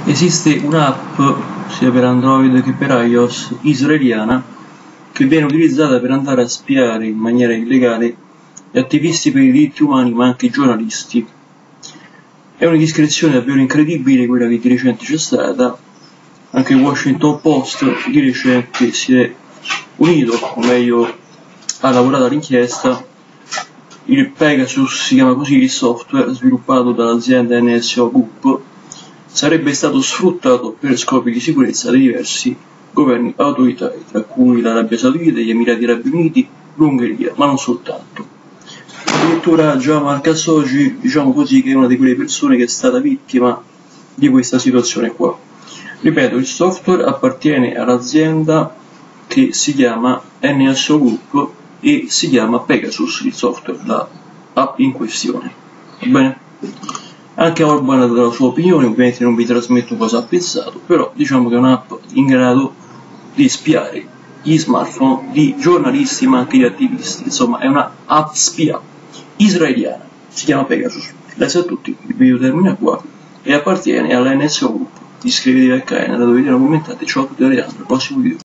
Esiste un'app, sia per Android che per iOS, israeliana, che viene utilizzata per andare a spiare in maniera illegale gli attivisti per i diritti umani, ma anche i giornalisti. È un'indiscrezione davvero incredibile quella che di recente c'è stata. Anche il Washington Post di recente si è unito, o meglio ha lavorato all'inchiesta. Il Pegasus, si chiama così il software sviluppato dall'azienda NSO Group, sarebbe stato sfruttato per scopi di sicurezza dai diversi governi autoritari, tra cui l'Arabia Saudita, gli Emirati Arabi Uniti, l'Ungheria, ma non soltanto. Addirittura Jamal Khashoggi, diciamo così, che è una di quelle persone che è stata vittima di questa situazione qua. Ripeto, il software appartiene all'azienda che si chiama NSO Group e si chiama Pegasus, il software, la app in questione. Va bene? Anche Orban ha dato la sua opinione, ovviamente non vi trasmetto cosa ha pensato, però diciamo che è un'app in grado di spiare gli smartphone di giornalisti ma anche di attivisti. Insomma, è una app spia israeliana, si chiama Pegasus. Grazie a tutti, il video termina qua e appartiene alla NSO Group. Iscrivetevi al canale da dove vi commentate. Ciao a tutti, al prossimo video.